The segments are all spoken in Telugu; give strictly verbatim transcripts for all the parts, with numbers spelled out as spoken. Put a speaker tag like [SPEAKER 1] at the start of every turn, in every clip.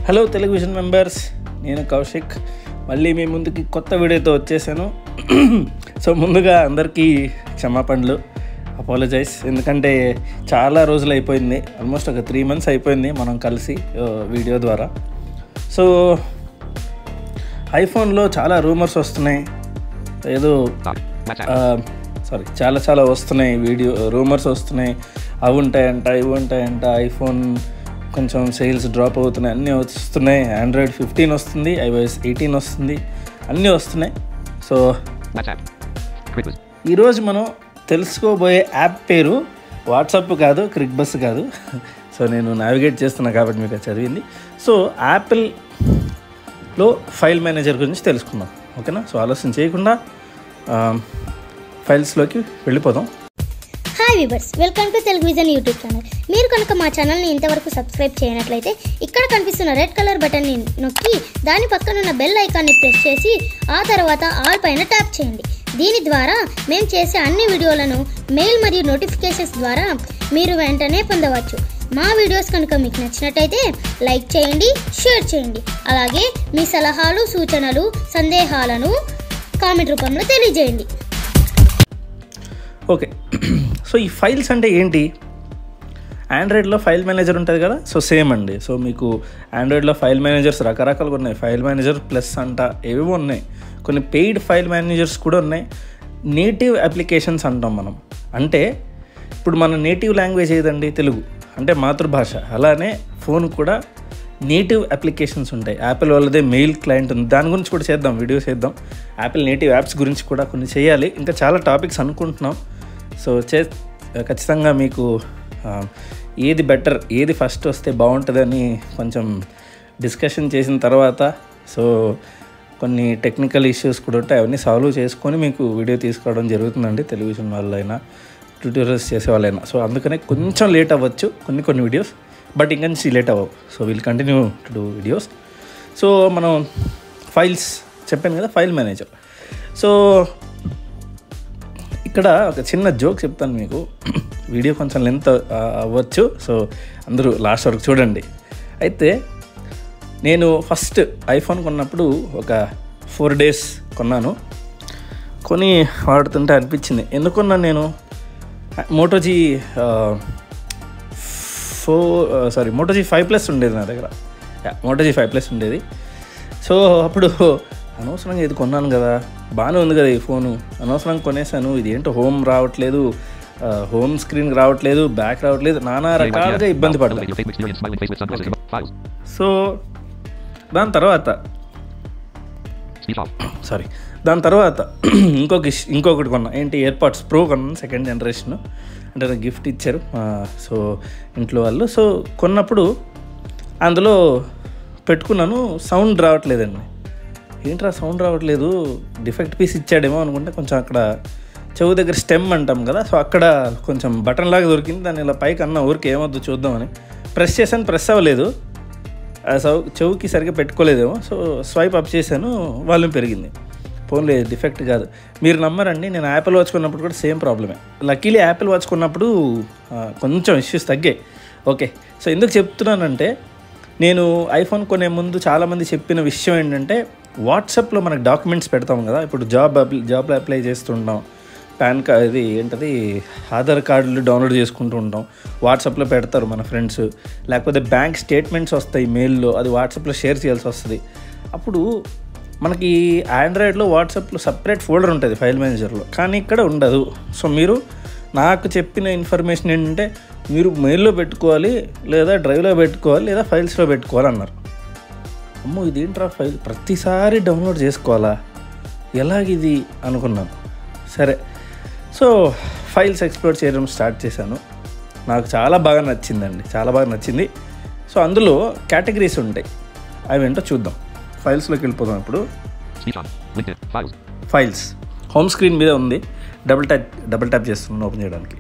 [SPEAKER 1] హలో టెలివిజన్ మెంబర్స్, నేను కౌశిక్ మళ్ళీ మీ ముందుకి కొత్త వీడియోతో వచ్చేసాను. సో ముందుగా అందరికీ క్షమాపణలు, అపాలజైజ్. ఎందుకంటే చాలా రోజులు అయిపోయింది, ఆల్మోస్ట్ ఒక త్రీ మంత్స్ అయిపోయింది మనం కలిసి వీడియో ద్వారా. సో ఐఫోన్లో చాలా రూమర్స్ వస్తున్నాయి, ఏదో సారీ చాలా చాలా వస్తున్నాయి వీడియో రూమర్స్ వస్తున్నాయి. అవి ఉంటాయంట ఇవి ఉంటాయంట, ఐఫోన్ కొంచెం సేల్స్ డ్రాప్ అవుతున్నాయి, అన్నీ వస్తున్నాయి. ఆండ్రాయిడ్ ఫిఫ్టీన్ వస్తుంది, ఐఓఎస్ ఎయిటీన్ వస్తుంది, అన్నీ వస్తున్నాయి. సో ఈరోజు మనం తెలుసుకోబోయే యాప్ పేరు వాట్సాప్ కాదు, క్రిక్ బస్ కాదు. సో నేను నావిగేట్ చేస్తున్నా కాబట్టి మీకు చదివింది. సో యాపిల్లో ఫైల్ మేనేజర్ గురించి తెలుసుకుందాం, ఓకేనా? సో ఆలోచన చేయకుండా ఫైల్స్లోకి వెళ్ళిపోదాం.
[SPEAKER 2] Hi viewers, welcome to television YouTube channel. మీరు కనుక మా ఛానల్ని ఇంతవరకు సబ్స్క్రైబ్ చేయనట్లయితే ఇక్కడ కనిపిస్తున్న రెడ్ కలర్ బటన్ని నొక్కి దాని పక్కనున్న బెల్ ఐకాన్ని ప్రెస్ చేసి ఆ తర్వాత ఆల్ పైన ట్యాప్ చేయండి. దీని ద్వారా మేము చేసే అన్ని వీడియోలను మెయిల్ మరియు నోటిఫికేషన్స్ ద్వారా మీరు వెంటనే పొందవచ్చు. మా వీడియోస్ కనుక మీకు నచ్చినట్టయితే లైక్ చేయండి, షేర్ చేయండి. అలాగే మీ సలహాలు, సూచనలు, సందేహాలను కామెంట్ రూపంలో తెలియజేయండి.
[SPEAKER 1] ఓకే, సో ఈ ఫైల్స్ అంటే ఏంటి? ఆండ్రాయిడ్లో ఫైల్ మేనేజర్ ఉంటుంది కదా, సో సేమ్ అండి. సో మీకు ఆండ్రాయిడ్లో ఫైల్ మేనేజర్స్ రకరకాలుగా ఉన్నాయి. ఫైల్ మేనేజర్ ప్లస్ అంట ఏవేవో ఉన్నాయి, కొన్ని పెయిడ్ ఫైల్ మేనేజర్స్ కూడా ఉన్నాయి. నేటివ్ అప్లికేషన్స్ అంటాం మనం. అంటే ఇప్పుడు మన నేటివ్ లాంగ్వేజ్ ఏదండి? తెలుగు, అంటే మాతృభాష. అలానే ఫోన్ కూడా నేటివ్ అప్లికేషన్స్ ఉంటాయి. యాపిల్ వాళ్ళదే మెయిల్ క్లయింట్ ఉంది, దాని గురించి కూడా చేద్దాం, వీడియోస్ చేద్దాం. యాపిల్ నేటివ్ యాప్స్ గురించి కూడా కొన్ని చేయాలి, ఇంకా చాలా టాపిక్స్ అనుకుంటున్నాం. సో చే ఖచ్చితంగా మీకు ఏది బెటర్, ఏది ఫస్ట్ వస్తే బాగుంటుందని కొంచెం డిస్కషన్ చేసిన తర్వాత, సో కొన్ని టెక్నికల్ ఇష్యూస్ కూడా ఉంటాయి, అవన్నీ సాల్వ్ చేసుకొని మీకు వీడియో తీసుకోవడం జరుగుతుందండి. టెలివిజన్ వాళ్ళైనా ట్యూటోరియల్స్ చేసే వాళ్ళైనా. సో అందుకనే కొంచెం లేట్ అవ్వచ్చు కొన్ని కొన్ని వీడియోస్, బట్ ఇంకా నుంచి లేట్ అవ్వవు. So will continue to do videos. So మనం ఫైల్స్ చెప్పాను కదా, ఫైల్ మేనేజర్. సో ఇక్కడ ఒక చిన్న జోక్ చెప్తాను మీకు. వీడియో కొంచెం లెంత్ అవ్వచ్చు, సో అందరూ లాస్ట్ వరకు చూడండి. అయితే నేను ఫస్ట్ ఐఫోన్ కొన్నప్పుడు ఒక ఫోర్ డేస్ కొన్నాను. కొని వాడుతుంటే అనిపించింది, ఎందుకు కొన్నాను నేను? మోటోజీ ఫో సారీ మోటోజీ ఫైవ్ ప్లస్ ఉండేది నా దగ్గర. మోటోజీ ఫైవ్ ప్లస్ ఉండేది. సో అప్పుడు అనవసరంగా ఇది కొన్నాను కదా, బాగానే ఉంది కదా ఈ ఫోను, అనవసరంగా కొనేసాను. ఇది ఏంటో హోమ్ రావట్లేదు, హోమ్ స్క్రీన్ రావట్లేదు, బ్యాక్ రావట్లేదు, నానా రకాలుగా ఇబ్బంది పడ్డా. సో దాని తర్వాత సారీ దాని తర్వాత ఇంకొక ఇంకొకటి కొన్నా, ఏంటి ఎయిర్పాడ్స్ ప్రో కొన్నాను, సెకండ్ జనరేషన్. అంటే నాకు గిఫ్ట్ ఇచ్చారు సో ఇంట్లో వాళ్ళు. సో కొన్నప్పుడు అందులో పెట్టుకున్నాను, సౌండ్ రావట్లేదండి. ఏంట్రా సౌండ్ రావట్లేదు, డిఫెక్ట్ పీస్ ఇచ్చాడేమో అనుకుంటే కొంచెం అక్కడ చెవు దగ్గర స్టెమ్ అంటాం కదా, సో అక్కడ కొంచెం బటన్ లాగా దొరికింది. దాన్ని ఇలా పైకి అన్న ఊరికి ఏమొద్దు చూద్దామని ప్రెస్ చేశాను, ప్రెస్ అవ్వలేదు. సౌ చెవుకి సరిగ్గా పెట్టుకోలేదేమో. సో స్వైప్ అప్ చేశాను, వాల్యూమ్ పెరిగింది. ఫోన్లో డిఫెక్ట్ కాదు. మీరు నమ్మరండి, నేను యాపిల్ వాచ్ కొన్నప్పుడు కూడా సేమ్ ప్రాబ్లమే. లక్కీలీ యాపిల్ వాచ్ కొన్నప్పుడు కొంచెం ఇష్యూస్ తగ్గాయి. ఓకే, సో ఎందుకు చెప్తున్నానంటే, నేను ఐఫోన్ కొనే ముందు చాలామంది చెప్పిన విషయం ఏంటంటే, వాట్సాప్లో మనకు డాక్యుమెంట్స్ పెడతాం కదా, ఇప్పుడు జాబ్ అప్లై జాబ్లో అప్లై చేస్తుంటాం, పాన్ కార్డ్ ఇది ఏంటది ఆధార్ కార్డులు డౌన్లోడ్ చేసుకుంటూ ఉంటాం, వాట్సాప్లో పెడతారు మన ఫ్రెండ్స్. లేకపోతే బ్యాంక్ స్టేట్మెంట్స్ వస్తాయి మెయిల్లో, అది వాట్సాప్లో షేర్ చేయాల్సి వస్తుంది. అప్పుడు మనకి ఆండ్రాయిడ్లో వాట్సాప్లో సపరేట్ ఫోల్డర్ ఉంటుంది ఫైల్ మేనేజర్లో, కానీ ఇక్కడ ఉండదు. సో మీరు నాకు చెప్పిన ఇన్ఫర్మేషన్ ఏంటంటే, మీరు మెయిల్లో పెట్టుకోవాలి, లేదా డ్రైవ్లో పెట్టుకోవాలి, లేదా ఫైల్స్లో పెట్టుకోవాలి అన్నారు. అమ్మో ఇదేంట్రా ఫైల్ ప్రతిసారి డౌన్లోడ్ చేసుకోవాలా, ఎలాగిది అనుకున్నాను. సరే, సో ఫైల్స్ ఎక్స్ప్లోర్ చేయడం స్టార్ట్ చేశాను. నాకు చాలా బాగా నచ్చిందండి, చాలా బాగా నచ్చింది. సో అందులో కేటగిరీస్ ఉంటాయి, అవి ఏంటో చూద్దాం. ఫైల్స్లోకి వెళ్ళిపోదాం. ఇప్పుడు ఫైల్స్ హోమ్ స్క్రీన్ మీద ఉంది, డబుల్ ట్యాప్ డబుల్ ట్యాప్ చేస్తున్నాను ఓపెన్ చేయడానికి.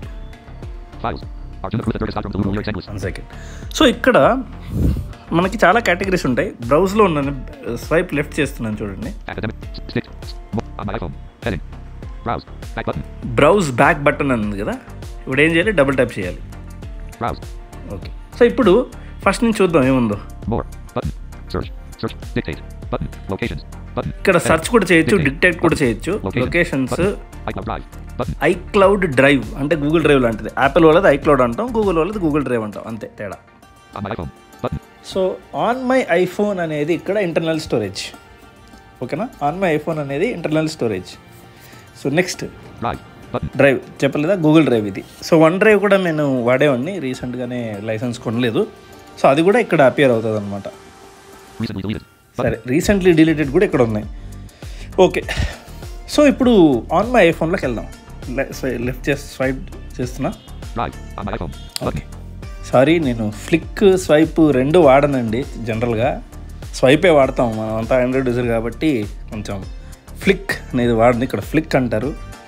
[SPEAKER 1] One second. సో ఇక్కడ మనకి చాలా కేటగిరీస్ ఉంటాయి. బ్రౌజ్లో ఉన్నాను, స్వైప్ లెఫ్ట్ చేస్తున్నాను చూడండి. బ్రౌజ్ బ్యాక్ బటన్ ఉంది కదా, ఇప్పుడు ఏం చేయాలి? డబుల్ ట్యాప్ చేయాలి. ఓకే, సో ఇప్పుడు ఫస్ట్ నుంచి చూద్దాం ఏముందో.
[SPEAKER 3] Search. Dictate. Button. Locations. Button.
[SPEAKER 1] ఇక్కడ సెర్చ్ కూడా చేయొచ్చు,
[SPEAKER 3] Dictate.
[SPEAKER 1] డిక్టేట్ కూడా చేయొచ్చు.
[SPEAKER 3] Location.
[SPEAKER 1] Locations,
[SPEAKER 3] Button. iCloud Drive. Button.
[SPEAKER 1] ICloud drive అంటే గూగుల్ డ్రైవ్ లాంటిది. యాపిల్ వాళ్ళది ఐక్లౌడ్ అంటాం, గూగుల్ వాళ్ళది గూగుల్ డ్రైవ్ అంటాం, అంతే తేడా.
[SPEAKER 3] On my iPhone. Button.
[SPEAKER 1] So on my iPhone అనేది ఇక్కడ ఇంటర్నల్ స్టోరేజ్. ఓకేనా, ఆన్ మై ఐఫోన్ అనేది internal storage. So next
[SPEAKER 3] Drive. Button.
[SPEAKER 1] Drive చెప్పలేదా, గూగుల్ డ్రైవ్ ఇది. సో వన్ డ్రైవ్ కూడా నేను వాడేవాడిని, రీసెంట్గానే లైసెన్స్ కొనలేదు. సో అది కూడా ఇక్కడ అపియర్ అవుతుంది అనమాట.
[SPEAKER 3] Recently deleted.
[SPEAKER 1] సరే, రీసెంట్లీ డిలీటెడ్ కూడా ఇక్కడ ఉన్నాయి. ఓకే, సో ఇప్పుడు ఆన్ మై ఐఫోన్లోకి వెళ్దాం. లెఫ్ట్ చేసి స్వైప్ చేస్తున్నా.
[SPEAKER 3] Drive. On my iPhone.
[SPEAKER 1] Okay, sorry నేను ఫ్లిక్ స్వైప్ రెండు వాడనండి. జనరల్గా స్వైపే వాడతాం మనం అంతా ఆండ్రాయిడ్ యూజర్ కాబట్టి. కొంచెం ఫ్లిక్ అనేది వాడని, ఇక్కడ ఫ్లిక్ అంటారు.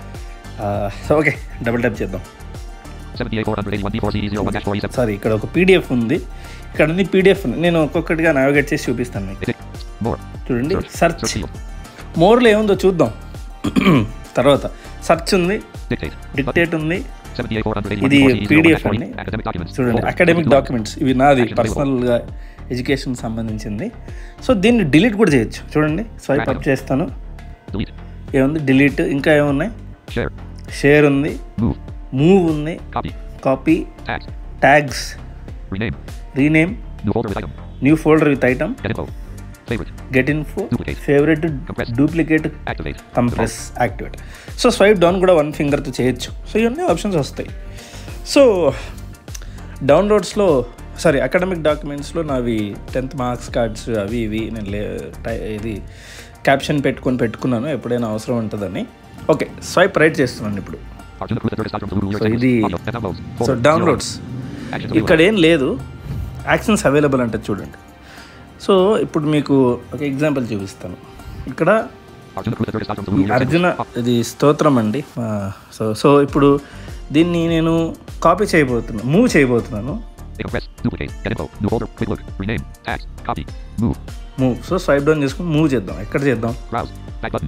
[SPEAKER 1] సో ఓకే, డబుల్ ట్యాప్ చేద్దాం.
[SPEAKER 3] seven eight four eight one D four C zero one dash four E seven.
[SPEAKER 1] సారీ, ఇక్కడ ఒక పీడిఎఫ్ ఉంది, ఇక్కడ అన్ని పీడిఎఫ్ ఉంది. నేను ఒక్కొక్కటిగా నావిగేట్ చేసి చూపిస్తాను మీకు.
[SPEAKER 3] More.
[SPEAKER 1] చూడండి,
[SPEAKER 3] Search.
[SPEAKER 1] Search
[SPEAKER 3] Search field.
[SPEAKER 1] మోర్లో ఏముందో చూద్దాం. తర్వాత సెర్చ్ ఉంది,
[SPEAKER 3] Dictate.
[SPEAKER 1] డిక్టేట్ ఉంది,
[SPEAKER 3] seven eight four eight one
[SPEAKER 1] ఇది
[SPEAKER 3] D four C zero one
[SPEAKER 1] PDF
[SPEAKER 3] dash four E.
[SPEAKER 1] అండి.
[SPEAKER 3] Academic documents.
[SPEAKER 1] చూడండి,
[SPEAKER 3] Folder.
[SPEAKER 1] Academic
[SPEAKER 3] Document.
[SPEAKER 1] డాక్యుమెంట్స్ ఇవి నాది
[SPEAKER 3] Actions
[SPEAKER 1] పర్సనల్గా ఎడ్యుకేషన్ సంబంధించింది. సో దీన్ని డిలీట్ కూడా చేయొచ్చు. చూడండి, స్వైప్ అప్ చేస్తాను,
[SPEAKER 3] Delete.
[SPEAKER 1] ఏముంది డిలీట్, ఇంకా ఏమున్నాయి,
[SPEAKER 3] Share.
[SPEAKER 1] షేర్ ఉంది,
[SPEAKER 3] Move.
[SPEAKER 1] మూవ్ ఉంది,
[SPEAKER 3] Copy.
[SPEAKER 1] Copy,
[SPEAKER 3] Tags.
[SPEAKER 1] Tags,
[SPEAKER 3] Rename.
[SPEAKER 1] Rename,
[SPEAKER 3] New folder with item.
[SPEAKER 1] New folder with item,
[SPEAKER 3] Get info. Favorite.
[SPEAKER 1] Get info,
[SPEAKER 3] Duplicate.
[SPEAKER 1] Favourite,
[SPEAKER 3] Compress.
[SPEAKER 1] Duplicate,
[SPEAKER 3] Activate.
[SPEAKER 1] Compress, activate. So swipe down కూడా వన్ ఫింగర్తో చేయొచ్చు. సో ఇవన్నీ ఆప్షన్స్ వస్తాయి. సో డౌన్లోడ్స్లో సారీ అకాడమిక్ డాక్యుమెంట్స్లో నావి టెన్త్ మార్క్స్ కార్డ్స్ అవి ఇవి నేను లే టై- ఇది క్యాప్షన్ పెట్టుకొని పెట్టుకున్నాను, ఎప్పుడైనా అవసరం ఉంటుందని. ఓకే, స్వైప్ రైట్ చేస్తున్నాను ఇప్పుడు.
[SPEAKER 3] Arjuna Kruta Third Spectrum Blue
[SPEAKER 1] so ఇది
[SPEAKER 3] Audio. Downloads.
[SPEAKER 1] So
[SPEAKER 3] Folder.
[SPEAKER 1] Downloads
[SPEAKER 3] Actions
[SPEAKER 1] ఇక్కడ
[SPEAKER 3] available.
[SPEAKER 1] ఏం లేదు, యాక్షన్స్ అవైలబుల్ అంటే చూడండి. సో ఇప్పుడు మీకు ఒక ఎగ్జాంపుల్ చూపిస్తాను. ఇక్కడ
[SPEAKER 3] Arjuna Kruta Third Spectrum Blue
[SPEAKER 1] Arjuna ఇది స్తోత్రం అండి. ఆ, సో సో ఇప్పుడు దీన్ని నేను కాపీ చేయబోతున్నాను, మూవ్ చేయబోతున్నాను.
[SPEAKER 3] Compress. Duplicate. Get info. New folder. Quick look. Rename. Tags. Copy. Move.
[SPEAKER 1] Move. So swipe down చేసుకుని మూవ్ చేద్దాం. ఎక్కడ చేద్దాం?
[SPEAKER 3] Browse. Back button.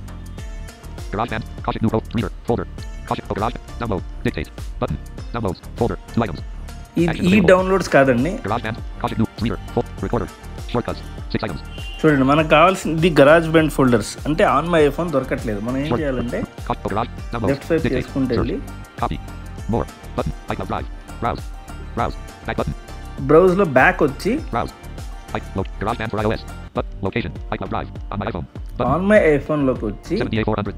[SPEAKER 3] GarageBand. Caution. New folder. Reader. Folder. Caution. Oh, Garage. Download. Dictate. Button. Downloads. Folder. Two items.
[SPEAKER 1] ఈ ఈ డౌన్లోడ్స్ కాదండి.
[SPEAKER 3] GarageBand. Caution. New. Reader. Folder. Recorder. Shortcuts. Six items.
[SPEAKER 1] చూడండి, మనకు కావాల్సింది గరాజ్ బ్యాండ్ ఫోల్డర్స్. అంటే ఆన్ మై ఐఫోన్ దొరకట్లేదు. మనం ఏం చేయాలంటే
[SPEAKER 3] Caution. Oh, Garage. Downloads.
[SPEAKER 1] Left swipe
[SPEAKER 3] Dictate.
[SPEAKER 1] చేసుకుంటే
[SPEAKER 3] Search.
[SPEAKER 1] వెళ్ళి
[SPEAKER 3] Copy. More. Button. iCloud Drive. Browse. Browse. Back button.
[SPEAKER 1] బ్రౌజ్లో బ్యాక్ వచ్చి
[SPEAKER 3] Browse. I, lo, GarageBand for iOS. But location. iCloud Drive. On my iPhone. Button.
[SPEAKER 1] On my ఐఫోన్లోకి వచ్చి
[SPEAKER 3] seven eight four hundred.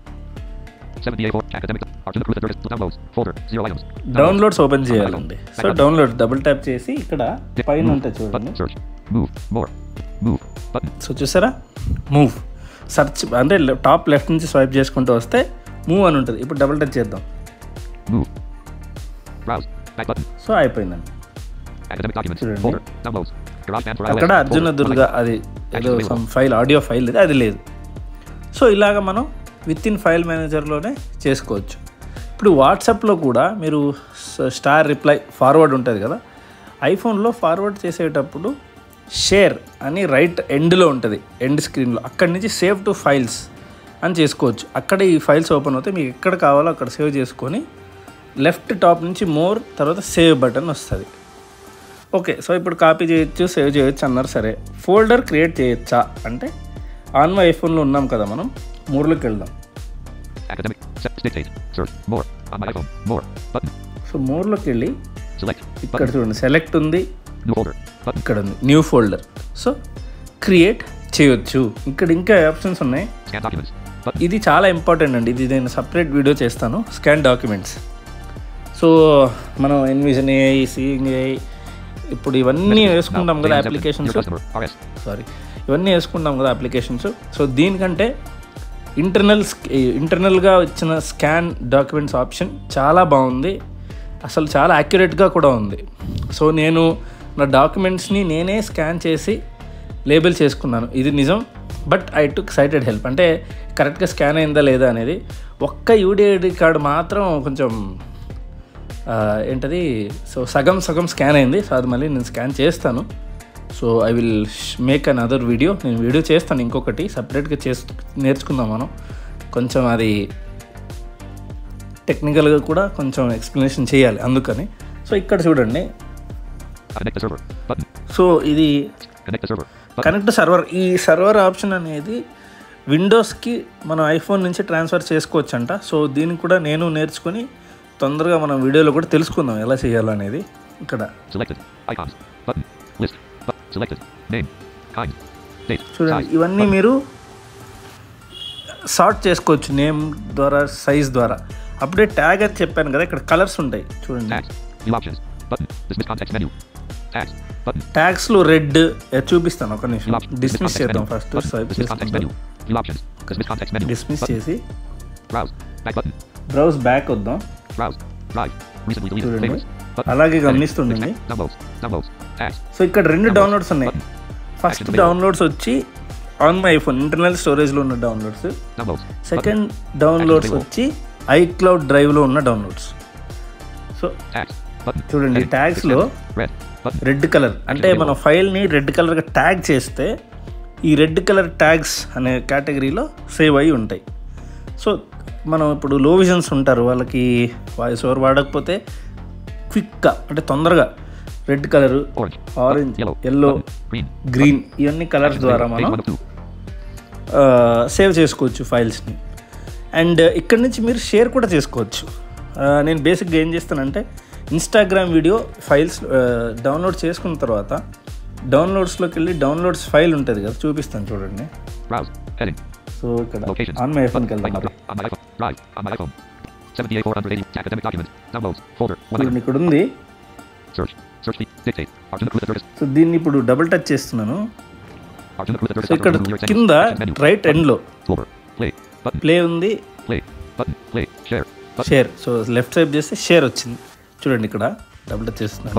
[SPEAKER 3] seven eight four academic. Arjuna Kruta Third. Downloads. Folder. Zero items.
[SPEAKER 1] Downloads open చేయాలండి. సో డౌన్లోడ్ డబుల్ ట్యాప్ చేసి ఇక్కడ పైన ఉంటుంది చూడండి.
[SPEAKER 3] Button. Search. Move. More. Move. Button.
[SPEAKER 1] So చూసారా, మూవ్. సర్చ్ అంటే టాప్ లెఫ్ట్ నుంచి స్వైప్ చేసుకుంటూ వస్తే మూవ్ అని ఉంటుంది. ఇప్పుడు డబుల్ టచ్ చేద్దాం.
[SPEAKER 3] Move. Browse. Back button.
[SPEAKER 1] So అయిపోయిందండి.
[SPEAKER 3] Academic documents.
[SPEAKER 1] చూడండి.
[SPEAKER 3] Folder. Downloads. GarageBand for iOS.
[SPEAKER 1] అక్కడ అర్జున
[SPEAKER 3] Folder.
[SPEAKER 1] దుర్గా అది ఏదో సమ్ ఫైల్ ఆడియో ఫైల్ ఇది అది లేదు. సో ఇలాగ మనం విత్ ఇన్ ఫైల్ మేనేజర్లోనే చేసుకోవచ్చు. ఇప్పుడు వాట్సాప్లో కూడా మీరు స్టార్ రిప్లై ఫార్వర్డ్ ఉంటుంది కదా, ఐఫోన్లో ఫార్వర్డ్ చేసేటప్పుడు షేర్ అని రైట్ ఎండ్లో ఉంటుంది, ఎండ్ స్క్రీన్లో. అక్కడి నుంచి సేవ్ టు ఫైల్స్ అని చేసుకోవచ్చు. అక్కడ ఈ ఫైల్స్ ఓపెన్ అవుతాయి. మీకు ఎక్కడ కావాలో అక్కడ సేవ్ చేసుకొని లెఫ్ట్ టాప్ నుంచి మోర్ తర్వాత సేవ్ బటన్ వస్తుంది. ఓకే, సో ఇప్పుడు కాపీ చేయొచ్చు, సేవ్ చేయొచ్చు అన్నారు. సరే, ఫోల్డర్ క్రియేట్ చేయొచ్చా అంటే ఆన్ మై ఐఫోన్లో ఉన్నాం కదా, మనం మోర్లోకి వెళ్దాం.
[SPEAKER 3] Academic. Set. Dictate. Search. More. On my iPhone. More. Button.
[SPEAKER 1] So మోర్లోకి వెళ్ళి
[SPEAKER 3] Select.
[SPEAKER 1] ఇక్కడ
[SPEAKER 3] Button.
[SPEAKER 1] చూడండి, సెలెక్ట్ ఉంది,
[SPEAKER 3] New folder. Button.
[SPEAKER 1] ఇక్కడ ఉంది న్యూ ఫోల్డర్. సో క్రియేట్ చేయొచ్చు. ఇక్కడ ఇంకా ఆప్షన్స్ ఉన్నాయి.
[SPEAKER 3] Scan documents. Button.
[SPEAKER 1] ఇది చాలా ఇంపార్టెంట్ అండి. ఇది నేను సపరేట్ వీడియో చేస్తాను, స్కాన్ డాక్యుమెంట్స్. సో మనం ఎన్విజన్ ఏఐ, సీయింగ్ ఏఐ, ఇప్పుడు ఇవన్నీ వేసుకుంటాం కదా అప్లికేషన్స్. సారీ ఇవన్నీ వేసుకుంటాం కదా అప్లికేషన్స్. సో దీనికంటే ఇంటర్నల్ ఇంటర్నల్గా వచ్చిన స్కాన్ డాక్యుమెంట్స్ ఆప్షన్ చాలా బాగుంది, అసలు చాలా యాక్యురేట్గా కూడా ఉంది. సో నేను నా డాక్యుమెంట్స్ని నేనే స్కాన్ చేసి లేబుల్ చేసుకున్నాను, ఇది నిజం. But I took sighted help, అంటే కరెక్ట్గా స్కాన్ అయిందా లేదా అనేది. ఒక్క యూడిఐడి కార్డు మాత్రం కొంచెం ఏంటది, సో సగం సగం స్కాన్ అయింది. సో అది మళ్ళీ నేను స్కాన్ చేస్తాను. So I will make an other video. నేను వీడియో చేస్తాను ఇంకొకటి సపరేట్గా చేసు నేర్చుకుందాం మనం. కొంచెం అది టెక్నికల్గా కూడా కొంచెం ఎక్స్ప్లెనేషన్ చేయాలి అందుకని. సో ఇక్కడ చూడండి, సో ఇది కనెక్ట్ సర్వర్. ఈ సర్వర్ ఆప్షన్ అనేది విండోస్కి మనం ఐఫోన్ నుంచి ట్రాన్స్ఫర్ చేసుకోవచ్చు అంట. సో దీన్ని కూడా నేను నేర్చుకుని తొందరగా మనం వీడియోలో కూడా తెలుసుకుందాం ఎలా చేయాలనేది. ఇక్కడ చూడండి, ఇవన్నీ మీరు సార్ట్ చేసుకోవచ్చు నేమ్ ద్వారా, సైజ్ ద్వారా. అప్పుడే ట్యాగ్ అని చెప్పాను కదా, ఇక్కడ కలర్స్ ఉంటాయి చూడండి. ట్యాగ్స్లో రెడ్ చూపిస్తాను, ఒక నిమిషం డిస్మిస్ చేద్దాం. ఫస్ట్ డిస్మిస్ చేసి బ్రౌజ్ బ్యాక్ వద్దాం. చూడండి అలాగే గమనిస్తుండండి. సో ఇక్కడ రెండు డౌన్లోడ్స్ ఉన్నాయి. ఫస్ట్ డౌన్లోడ్స్ వచ్చి ఆన్ మై ఐఫోన్ ఇంటర్నల్ స్టోరేజ్లో ఉన్న డౌన్లోడ్స్. సెకండ్ డౌన్లోడ్స్ వచ్చి ఐక్లౌడ్ డ్రైవ్లో ఉన్న డౌన్లోడ్స్. సో చూడండి ట్యాగ్స్లో రెడ్ కలర్ అంటే మన ఫైల్ని రెడ్ కలర్గా ట్యాగ్ చేస్తే ఈ రెడ్ కలర్ ట్యాగ్స్ అనే కేటగిరీలో సేవ్ అయ్యి ఉంటాయి. సో మనం ఇప్పుడు లో విజన్స్ ఉంటారు, వాళ్ళకి వాయిస్ ఓవర్ వాడకపోతే క్విక్గా అంటే తొందరగా red colour, orange, yellow, green ఇవన్నీ కలర్స్ ద్వారా మనం సేవ్ చేసుకోవచ్చు ఫైల్స్ని. అండ్ ఇక్కడ నుంచి మీరు షేర్ కూడా చేసుకోవచ్చు. నేను బేసిక్గా ఏం చేస్తానంటే ఇన్స్టాగ్రామ్ వీడియో ఫైల్స్ డౌన్లోడ్ చేసుకున్న తర్వాత డౌన్లోడ్స్లోకి వెళ్ళి డౌన్లోడ్స్ ఫైల్ ఉంటుంది కదా, చూపిస్తాను చూడండి. సో ఇక్కడ ఆన్ మై ఐఫోన్కి వెళ్దాం. ఇక్కడ ఉంది. సో దీన్ని ఇప్పుడు డబుల్ టచ్ చేస్తున్నాను. సో ఇక్కడ కింద రైట్ ఎండ్లో ప్లే ఉంది, షేర్. సో లెఫ్ట్ సైడ్ చేస్తే షేర్ వచ్చింది చూడండి. ఇక్కడ డబుల్ టచ్ చేస్తున్నాను.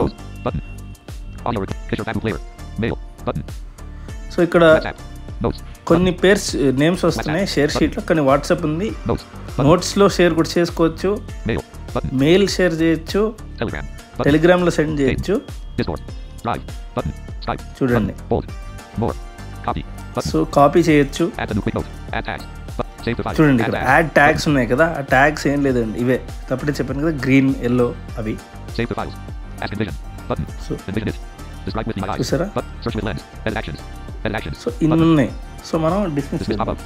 [SPEAKER 1] సో ఇక్కడ కొన్ని పేర్స్ నేమ్స్ వస్తున్నాయి షేర్ షీట్లో, కానీ వాట్సాప్ ఉంది. నోట్స్లో షేర్ కూడా చేసుకోవచ్చు, మెయిల్ షేర్ చేయొచ్చు, టెలిగ్రామ్లో సెండ్ చేయొచ్చు. చూడండి సో కాపీ చేయొచ్చు. చూడండి ఇక్కడ యాడ్ ట్యాగ్స్ ఉన్నాయి కదా, ఆ ట్యాగ్స్ ఏం లేదండి, ఇవే తప్పటే చెప్పాను కదా, గ్రీన్, ఎల్లో అవి. చూసారా? సో ఇన్ని ఉన్నాయి. సో మనం డిస్మిస్ చేద్దాం.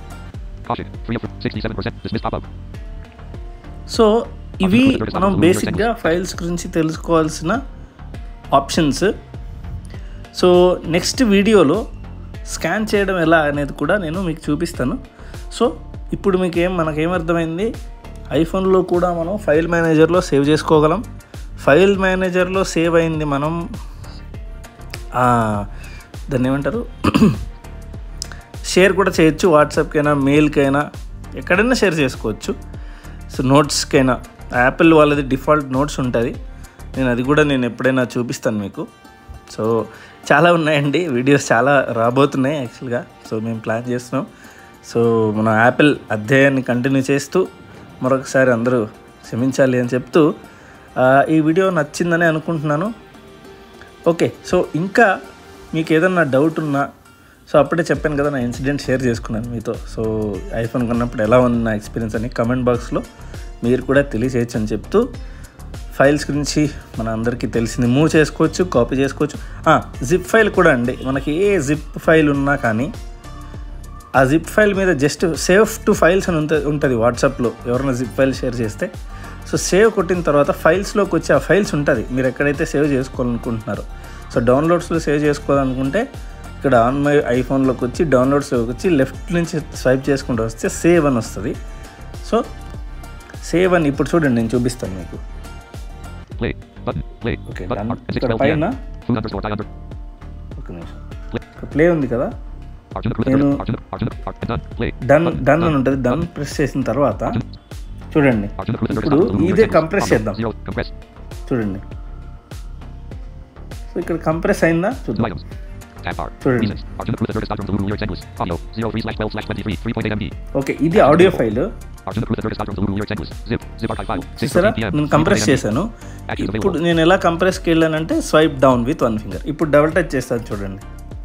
[SPEAKER 1] సో ఇవి మనం బేసిక్గా ఫైల్స్ గురించి తెలుసుకోవాల్సిన ఆప్షన్స్. సో నెక్స్ట్ వీడియోలో స్కాన్ చేయడం ఎలా అనేది కూడా నేను మీకు చూపిస్తాను. సో ఇప్పుడు మీకు ఏం మనకేమర్థమైంది, ఐఫోన్లో కూడా మనం ఫైల్ మేనేజర్లో సేవ్ చేసుకోగలం. ఫైల్ మేనేజర్లో సేవ్ అయింది మనం దాన్ని ఏమంటారు షేర్ కూడా చేయొచ్చు, వాట్సాప్కైనా, మెయిల్కైనా, ఎక్కడైనా షేర్ చేసుకోవచ్చు. సో నోట్స్కైనా యాపిల్ వాళ్ళది డిఫాల్ట్ నోట్స్ ఉంటుంది, నేను అది కూడా నేను ఎప్పుడైనా చూపిస్తాను మీకు. సో చాలా ఉన్నాయండి, వీడియోస్ చాలా రాబోతున్నాయి యాక్చువల్గా. సో మేము ప్లాన్ చేస్తున్నాం. సో మన యాపిల్ అధ్యాయాన్ని కంటిన్యూ చేస్తూ మరొకసారి అందరూ క్షమించాలి అని చెప్తూ ఈ వీడియో నచ్చిందని అనుకుంటున్నాను. ఓకే, సో ఇంకా మీకు ఏదన్నా డౌట్ ఉన్నా, సో అప్పుడే చెప్పాను కదా నా ఇన్సిడెంట్ షేర్ చేసుకున్నాను మీతో. సో ఐఫోన్ కొన్నప్పుడు ఎలా ఉంది నా ఎక్స్పీరియన్స్ అని కమెంట్ బాక్స్లో మీరు కూడా తెలియచేయచ్చు అని చెప్తూ, ఫైల్స్ గురించి మన అందరికీ తెలిసింది, మూవ్ చేసుకోవచ్చు, కాపీ చేసుకోవచ్చు. జిప్ ఫైల్ కూడా అండి, మనకి ఏ జిప్ ఫైల్ ఉన్నా కానీ ఆ జిప్ ఫైల్ మీద జస్ట్ సేవ్ టు ఫైల్స్ అని ఉంటుంది వాట్సాప్లో. ఎవరైనా జిప్ ఫైల్ షేర్ చేస్తే సో సేవ్ కొట్టిన తర్వాత ఫైల్స్లోకి వచ్చి ఆ ఫైల్స్ ఉంటుంది మీరు ఎక్కడైతే సేవ్ చేసుకోవాలనుకుంటున్నారో. సో డౌన్లోడ్స్లో సేవ్ చేసుకోవాలనుకుంటే ఇక్కడ ఆన్ మై ఐఫోన్లోకి వచ్చి డౌన్లోడ్స్లోకి వచ్చి లెఫ్ట్ నుంచి స్వైప్ చేసుకుంటూ వస్తే సేవ్ అని వస్తుంది. సో సేవ్ అని ఇప్పుడు చూడండి, నేను చూపిస్తాను మీకు. ఓకే, ఇక్కడ పైన ఒక నిమిషం ప్లే ఉంది కదా, నేను డన్ డన్ అని ఉంటుంది. డన్ ప్రెస్ చేసిన తర్వాత చూడండి ఇప్పుడు ఇదే కంప్రెస్ చేద్దాం. చూడండి సో ఇక్కడ కంప్రెస్ అయిందా చూద్దాం. చూడండి ఓకే, ఇది ఆడియో ఫైల్. చూసారా, నేను కంప్రెస్ చేశాను. ఇప్పుడు నేను ఎలా కంప్రెస్కి వెళ్ళానంటే swipe down with one finger. ఇప్పుడు డబుల్ టచ్ చేస్తాను చూడండి.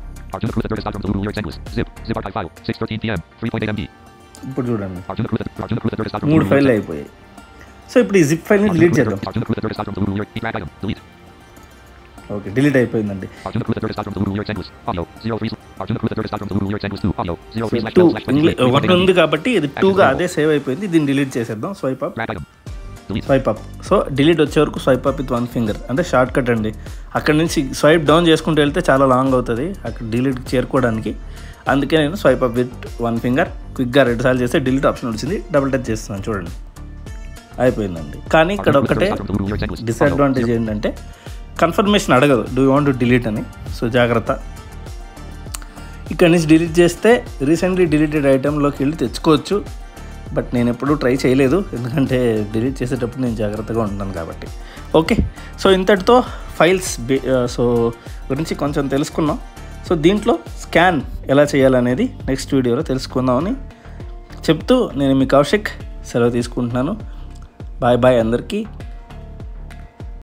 [SPEAKER 1] ఇప్పుడు చూడండి మూడు ఫైల్ అయిపోయాయి. సో ఇప్పుడు ఈ జిప్ ఫైల్ని డిలీట్ చేద్దాం. ఓకే డిలీట్ అయిపోయిందండి.
[SPEAKER 3] Arjuna Kruta third from Lulu lyrics endless. Audio zero three. Arjuna Kruta third from Lulu lyrics endless two. Audio zero three slash
[SPEAKER 1] two
[SPEAKER 3] twelve slash twenty-three.
[SPEAKER 1] ఒకటి ఉంది కాబట్టి ఇది టూగా అదే సేవ్ అయిపోయింది. దీన్ని డిలీట్ చేసేద్దాం. Swipe up
[SPEAKER 3] Rat item. Delete.
[SPEAKER 1] Swipe up. So delete వచ్చే వరకు swipe up with one finger అంటే షార్ట్ కట్ అండి. అక్కడ నుంచి స్వైప్ డౌన్ చేసుకుంటూ వెళ్తే చాలా లాంగ్ అవుతుంది అక్కడ డిలీట్ చేరుకోవడానికి. అందుకే నేను swipe up with one finger క్విక్గా రెండు సార్లు చేస్తే డిలీట్ ఆప్షన్ వచ్చింది. డబుల్ టచ్ చేస్తున్నాను చూడండి అయిపోయిందండి. కానీ ఇక్కడ ఒకటే డిసడ్వాంటేజ్ ఏంటంటే కన్ఫర్మేషన్ అడగదు do you want to delete అని. సో జాగ్రత్త. ఇక్కడ నుంచి డిలీట్ చేస్తే రీసెంట్లీ డిలీటెడ్ ఐటెంలోకి వెళ్ళి తెచ్చుకోవచ్చు. బట్ నేను ఎప్పుడూ ట్రై చేయలేదు ఎందుకంటే డిలీట్ చేసేటప్పుడు నేను జాగ్రత్తగా ఉంటాను కాబట్టి. ఓకే సో ఇంతటితో ఫైల్స్ సో గురించి కొంచెం తెలుసుకున్నాం. సో దీంట్లో స్కాన్ ఎలా చేయాలనేది నెక్స్ట్ వీడియోలో తెలుసుకుందామని చెప్తూ నేను మీ కౌశిక్ సెలవు తీసుకుంటున్నాను. బాయ్ బాయ్ అందరికీ.